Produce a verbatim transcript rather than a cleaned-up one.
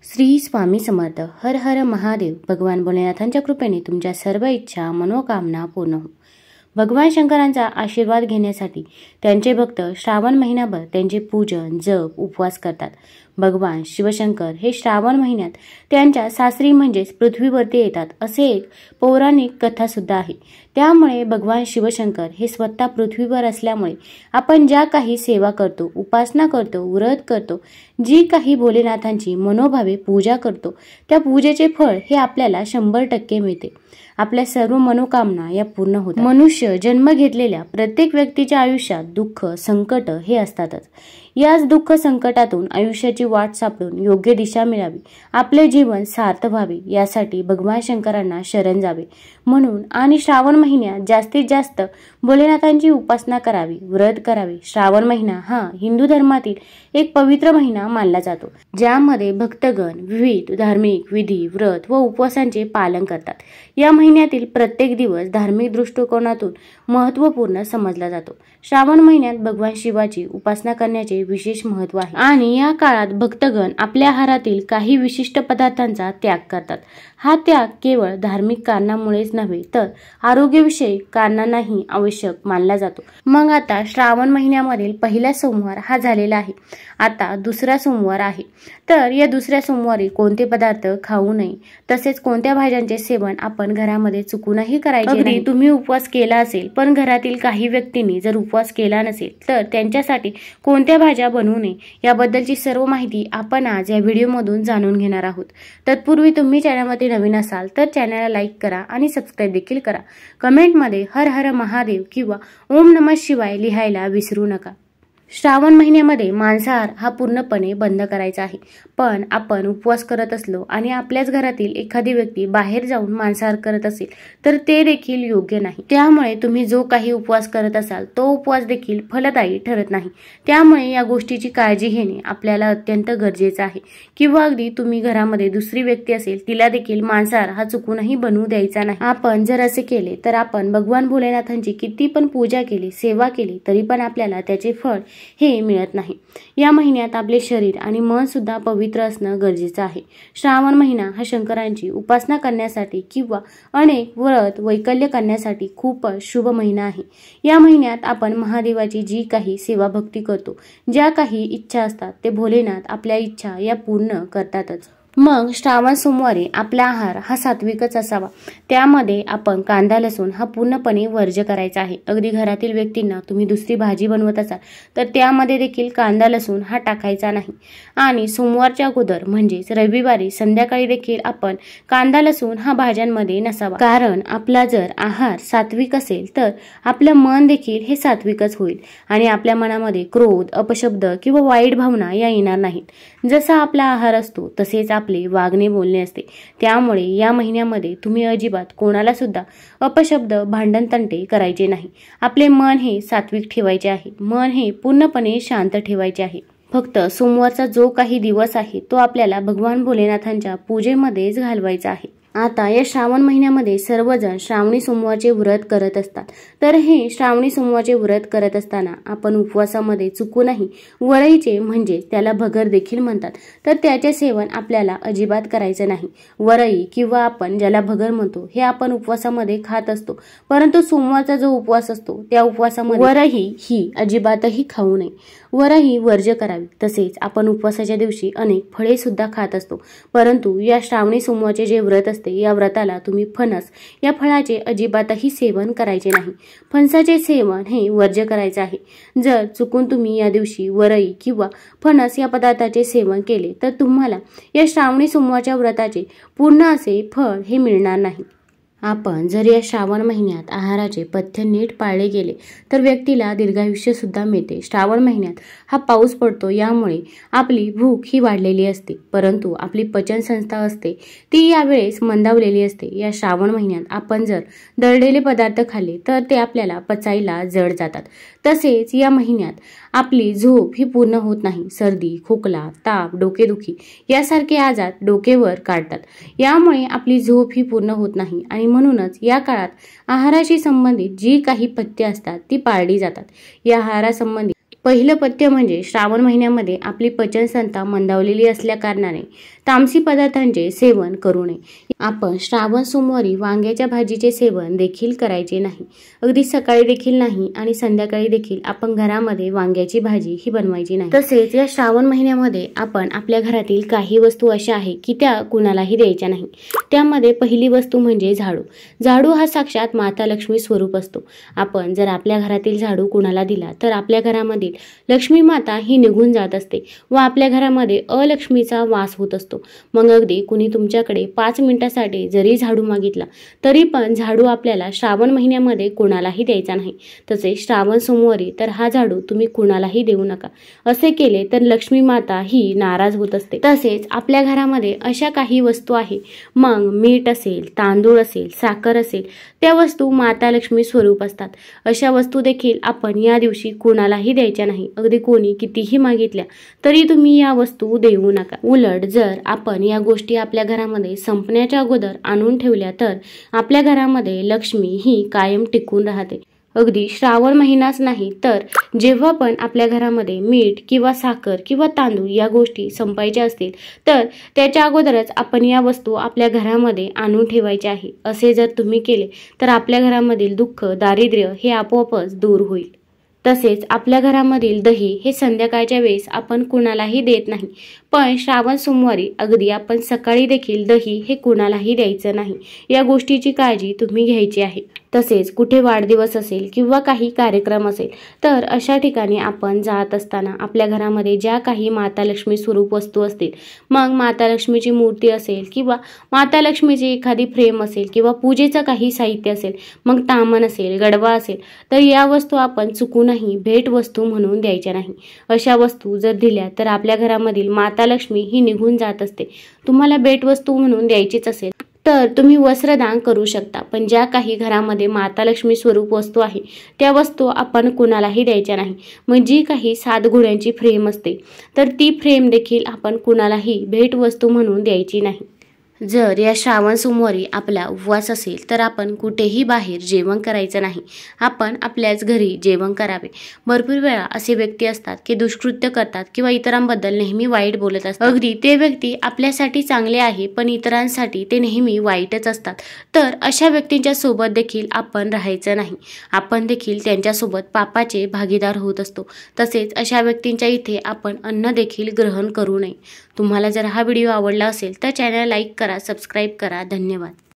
श्री स्वामी समर्थ. हर हर महादेव. भगवान भोलेनाथांच्या कृपेने तुमच्या सर्व इच्छा मनोकामना पूर्ण हो. भगवान शंकरांचा आशीर्वाद घेण्यासाठी त्यांचे भक्त श्रावण महिनाभर त्यांचे पूजन जप उपवास करतात. भगवान शिवशंकर हे श्रावण महिन्यात त्यांच्या सासरी म्हणजेच पृथ्वीवरती येतात असे एक पौराणिक कथा सुद्धा आहे. त्यामुळे भगवान शिवशंकर हे स्वतः पृथ्वीवर असल्यामुळे आपण ज्या काही सेवा करतो, उपासना करतो, व्रत करतो, जी काही भोलेनाथांची मनोभावे पूजा करतो, त्या पूजेचे फळ हे आपल्याला शंभर टक्के मिळते. आपल्या सर्व मनोकामना या पूर्ण होतात. मनुष्य जन्म घेतलेल्या प्रत्येक व्यक्तीच्या आयुष्यात दुःख संकट हे असतातच. याच दुःख संकटातून आयुष्याची वाट सापडून योग्य दिशा मिळावी, आपले जीवन सार्थ व्हावे यासाठी भगवान शंकरांना शरण जावे म्हणून आणि श्रावण महिन्यात जास्तीत जास्त भोलेनाथांची उपासना करावी, व्रत करावे. श्रावण महिना हा हिंदू धर्मातील एक पवित्र महिना मानला जातो, ज्यामध्ये भक्तगण विविध धार्मिक विधी, व्रत व उपवासांचे पालन करतात. या महिन्यातील प्रत्येक दिवस धार्मिक दृष्टिकोनातून महत्त्वपूर्ण समजला जातो. श्रावण महिन्यात भगवान शिवाची उपासना करण्याचे विशेष महत्त्व आहे आणि या काळात भक्तगण आपल्या आहारातील काही विशिष्ट पदार्थांचा त्याग करतात. हा त्याग केवळ धार्मिक कारणामुळेच नव्हे तर आरोग्यविषयक कारणांनाही आवश्यक मानला जातो. मग आता श्रावण महिन्यामधील पहिला सोमवार हा झालेला आहे. आता दुसरा सोमवार आहे. तर या दुसऱ्या सोमवारी कोणते पदार्थ खाऊ नये, तसेच कोणत्या भाज्यांचे सेवन आपण घरामध्ये चुकूनही करायचे नाही. तुम्ही उपवास केला असेल पण घरातील काही व्यक्तींनी जर उपवास केला नसेल तर त्यांच्यासाठी कोणत्या भाज्या बनवू नये याबद्दलची सर्व माहिती आपण आज या व्हिडिओमधून जाणून घेणार आहोत. तत्पूर्वी तुम्ही चॅनलमध्ये नवीन असाल तर चॅनलला लाईक करा आणि सबस्क्राईब देखील करा. कमेंटमध्ये हर हर महादेव किंवा ओम नमः शिवाय लिहायला विसरू नका. श्रावण महिन्यामध्ये मांसाहार हा पूर्णपणे बंद करायचा आहे. पण आपण उपवास करत असलो आणि आपल्याच घरातील एखादी व्यक्ती बाहेर जाऊन मांसाहार करत असेल तर ते देखील योग्य नाही. त्यामुळे तुम्ही जो काही उपवास करत असाल तो उपवास देखील फलदायी ठरत नाही. त्यामुळे या गोष्टीची काळजी घेणे आपल्याला अत्यंत गरजेचं आहे. किंवा अगदी तुम्ही घरामध्ये दुसरी व्यक्ती असेल तिला देखील मांसाहार हा चुकूनही बनवू द्यायचा नाही. आपण जर असे केले तर आपण भगवान भोलेनाथांची किती पण पूजा केली, सेवा केली तरी पण आपल्याला त्याचे फळ हे मिळत नाही. या महिन्यात आपले शरीर आणि मन सुद्धा पवित्र असणं गरजेचं आहे. श्रावण महिना हा शंकरांची उपासना करण्यासाठी किंवा अनेक व्रत वैकल्य करण्यासाठी खूप शुभ महिना आहे. या महिन्यात आपण महादेवाची जी काही सेवा भक्ती करतो, ज्या काही इच्छा असतात ते भोलेनाथ आपल्या इच्छा या पूर्ण करतातच. मग श्रावण सोमवारी आपला आहार हा सात्विकच असावा. त्यामध्ये आपण कांदा लसूण हा पूर्णपणे वर्ज्य करायचा आहे. अगदी घरातील व्यक्तींना तुम्ही दुसरी भाजी बनवत असाल तर त्यामध्ये देखील कांदा लसूण हा टाकायचा नाही. आणि सोमवारच्या अगोदर म्हणजेच रविवारी संध्याकाळी देखील आपण कांदा लसूण हा भाज्यांमध्ये नसावा. कारण आपला जर आहार सात्विक असेल तर आपलं मन देखील हे सात्विकच होईल आणि आपल्या मनामध्ये क्रोध, अपशब्द किंवा वाईट भावना या येणार नाहीत. जसा आपला आहार असतो तसेच आपले वागणे बोलणे असते. त्यामुळे या महिन्यामध्ये तुम्ही अजिबात कोणाला सुद्धा अपशब्द, भांडण तंटे करायचे नाही. आपले मन हे सात्विक ठेवायचे आहे. मन हे पूर्णपणे शांत ठेवायचे आहे. फक्त सोमवारचा जो काही दिवस आहे तो आपल्याला भगवान भोलेनाथांच्या पूजेमध्येच घालवायचा आहे. आता या श्रावण महिन्यामध्ये सर्वजण श्रावणी सोमवारचे व्रत करत असतात. तर हे श्रावणी सोमवारचे व्रत करत असताना आपण उपवासामध्ये चुकूनही वरईचे म्हणजे त्याला भगर देखील म्हणतात तर त्याचे सेवन आपल्याला अजिबात करायचं नाही. वरई किंवा आपण ज्याला भगर म्हणतो हे आपण उपवासामध्ये खात असतो, परंतु सोमवारचा जो उपवास असतो त्या उपवासामध्ये वरई ही अजिबातही खाऊ नये. वरई वर्ज्य करावी. तसेच आपण उपवासाच्या दिवशी अनेक फळे सुद्धा खात असतो, परंतु या श्रावणी सोमवारचे जे व्रत असते या व्रताला तुम्ही फणस या फळाचे अजिबातही सेवन करायचे नाही. फणसाचे सेवन हे वर्ज्य करायचे आहे. जर चुकून तुम्ही या दिवशी वरई किंवा फणस या पदार्थाचे सेवन केले तर तुम्हाला या श्रावणी सोमवारच्या व्रताचे पूर्ण असे फळ हे मिळणार नाही. आपण जर या श्रावण महिन्यात आहाराचे पथ्य नीट पाळले गेले तर व्यक्तीला दीर्घायुष्य सुद्धा मिळते. श्रावण महिन्यात हा पाऊस पडतो, यामुळे आपली भूक ही वाढलेली असते, परंतु आपली पचन संस्था असते ती यावेळेस मंदावलेली असते. या श्रावण महिन्यात आपण जर दळलेले पदार्थ खाल्ले तर ते आपल्याला पचायला जड जातात. तसेच या महिन्यात आपली झोप ही पूर्ण होत नाही. सर्दी, खोकला, ताप, डोकेदुखी यासारखे आजार डोकेवर काढतात. यामुळे आपली झोप ही पूर्ण होत नाही आणि म्हणूनच या काळात आहाराशी संबंधित जी काही पथ्ये असतात ती पाळली जातात. या आहारासंबंधित पहिलं पथ्य म्हणजे श्रावण महिन्यामध्ये आपली पचनसंस्था मंदावलेली असल्या कारणाने तामसी पदार्थांचे सेवन करू नये. आपण श्रावण सोमवारी वांग्याच्या भाजीचे सेवन देखील करायचे नाही. अगदी सकाळी देखील नाही आणि संध्याकाळी देखील आपण घरामध्ये वांग्याची भाजी ही बनवायची नाही. तसेच या श्रावण महिन्यामध्ये आपण आपल्या घरातील काही वस्तू अशा आहे की त्या कुणालाही द्यायच्या नाही. त्यामध्ये पहिली वस्तू म्हणजे झाडू. झाडू हा साक्षात माता लक्ष्मी स्वरूप असतो. आपण जर आपल्या घरातील झाडू कुणाला दिला तर आपल्या घरामधील लक्ष्मी माता ही निघून जात असते व आपल्या घरामध्ये अलक्ष्मीचा वास होत असतो. मग अगदी कुणी तुमच्याकडे पाच मिनिटासाठी जरी झाडू मागितला तरी पण झाडू आपल्याला श्रावण महिन्यामध्ये कोणालाही द्यायचा नाही. तसेच श्रावण सोमवारी तर हा झाडू तुम्ही कुणालाही देऊ नका. असे केले तर लक्ष्मी माता ही नाराज होत असते. तसेच आपल्या घरामध्ये अशा काही वस्तू आहे, मग मीठ असेल, तांदूळ असेल, साखर असेल, त्या वस्तू माता लक्ष्मी स्वरूप असतात. अशा वस्तू देखील आपण या दिवशी कुणालाही द्यायच्या नाही. अगदी कोणी कितीही मागितल्या तरी तुम्ही या वस्तू देऊ नका. उलट जर आपण या गोष्टी आपल्या घरामध्ये संपण्याच्या अगोदर आणून ठेवल्या तर आपल्या घरामध्ये लक्ष्मी ही कायम टिकून राहते. अगदी श्रावण महिनाच नाही तर जेव्हा पण आपल्या घरामध्ये मीठ किंवा साखर किंवा तांदूळ या गोष्टी संपायच्या असतील तर त्याच्या अगोदरच आपण या वस्तू आपल्या घरामध्ये आणून ठेवायच्या आहे. असे जर तुम्ही केले तर आपल्या घरामधील दुःख, दारिद्र्य हे आपोआपच दूर होईल. तसेच आपल्या घरामधील दही हे संध्याकाळच्या वेळेस आपण कुणालाही देत नाही. पण श्रावण सोमवारी अगदी आपण सकाळी देखील दही हे कुणालाही द्यायचं नाही. या गोष्टीची काळजी तुम्ही घ्यायची आहे. तसेच कुठे वाढदिवस असेल किंवा काही कार्यक्रम असेल तर अशा ठिकाणी आपण जात असताना आपल्या घरामध्ये ज्या काही माता लक्ष्मी स्वरूप वस्तू असतील, मग माता लक्ष्मीची मूर्ती असेल किंवा माता लक्ष्मीची एखादी फ्रेम असेल किंवा पूजेचं काही साहित्य असेल, मग तामण असेल, गडवा असेल, तर या वस्तू आपण चुकूनही भेट वस्तू म्हणून द्यायच्या नाही. अशा वस्तू जर दिल्या तर आपल्या घरामधील माता लक्ष्मी ही निघून जात असते. तुम्हाला भेट वस्तू म्हणून द्यायचीच असेल तर तुम्ही वस्त्रदान करू शकता. पण ज्या काही घरामध्ये माता लक्ष्मी स्वरूप वस्तू आहे त्या वस्तू आपण कुणालाही द्यायच्या नाही. मग जी काही सात घोड्यांची फ्रेम असते तर ती फ्रेम देखील आपण कुणालाही भेट वस्तू म्हणून द्यायची नाही. जर या श्रावण सोमवारी आपला उपवास असेल तर आपण कुठेही बाहेर जेवण करायचं नाही. आपण आपल्याच घरी जेवण करावे. भरपूर वेळा असे व्यक्ती असतात की दुष्कृत्य करतात किंवा इतरांबद्दल नेहमी वाईट बोलत असतात. अगदी ते व्यक्ती आपल्यासाठी चांगले आहे पण इतरांसाठी ते नेहमी वाईटच असतात. तर अशा व्यक्तींच्या सोबत देखील आपण राहायचं नाही. आपण देखील त्यांच्यासोबत पापाचे भागीदार होत असतो. तसेच अशा व्यक्तींच्या इथे आपण अन्न देखील ग्रहण करू नये. तुम्हाला जर हा व्हिडिओ आवडला असेल तर चॅनल लाईक करा, सबस्क्राईब करा. धन्यवाद.